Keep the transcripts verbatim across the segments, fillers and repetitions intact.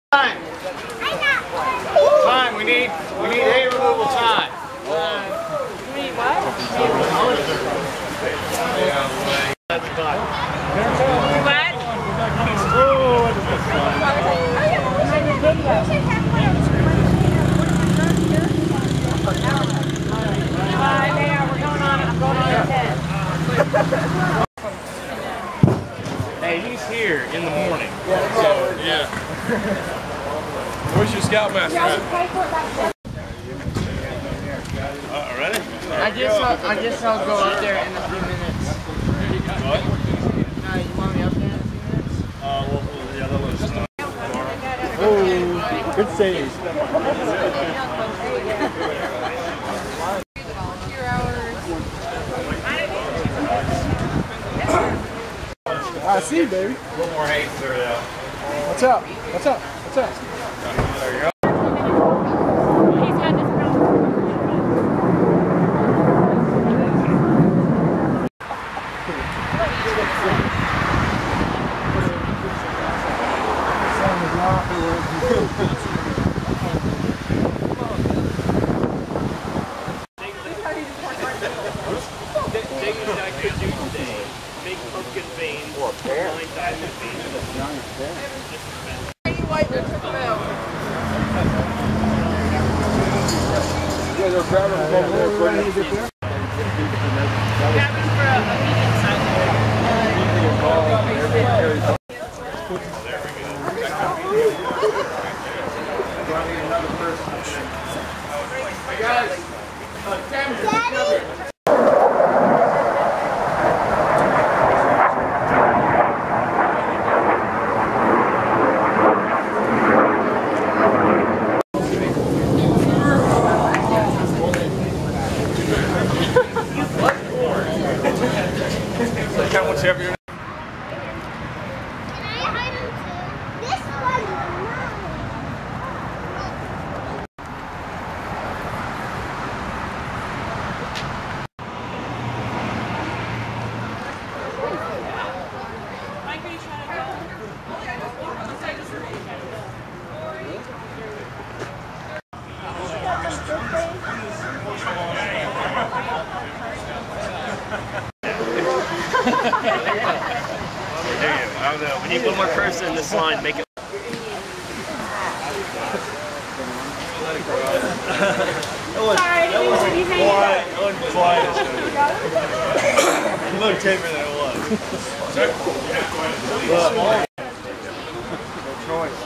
Time. Time. We need we need hay removal time. We need what? Hey, he's here in the morning. Yeah. So, yeah. Where's your scoutmaster at? Uh, ready? I just I'll, I just I'll go up there in a few minutes. What? Uh, you want me up there in a few minutes? Uh, well, yeah, that was uh, Oh, good save. I see, baby. a little more hay to it out. What's up? What's up? What's up? There you go. He's had this problem. I don't know. We need one more person in this line. Make it. Sorry, that wasn't quiet. That wasn't quiet. You look taper than it was. Look. No choice.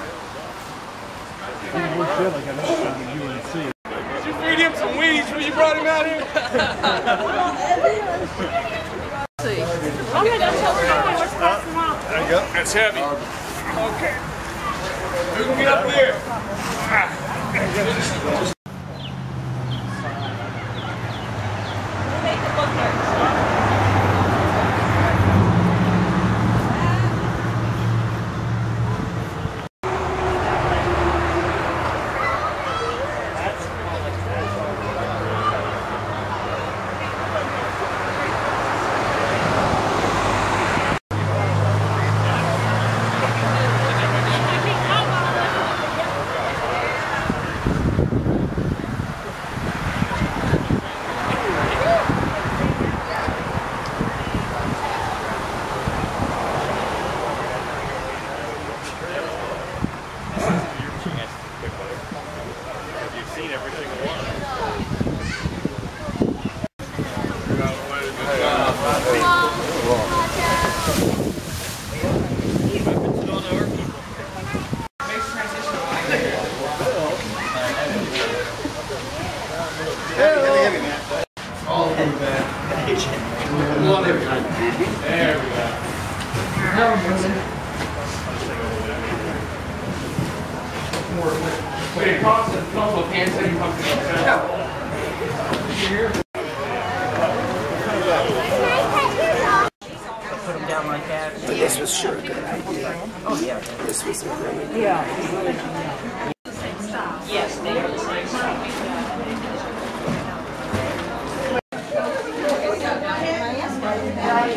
Did you feed him some weeds when you brought him out here? Oh my gosh, what's passing them off? There you go. That's heavy. Okay. Who can get up here? Wait, it costs a couple of hand sanitizer companies. Put them down like that. But this was sure a good idea. Oh yeah. This was a great idea. Yeah. Yes, they are the same size.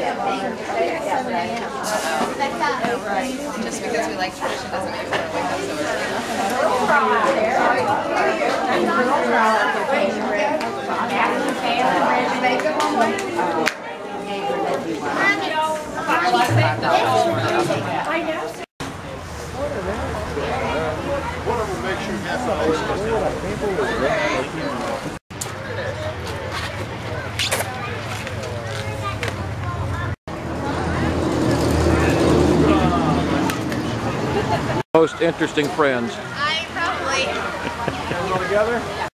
Just because we like tradition doesn't mean we want to wake up so Most interesting friends. I probably. All together?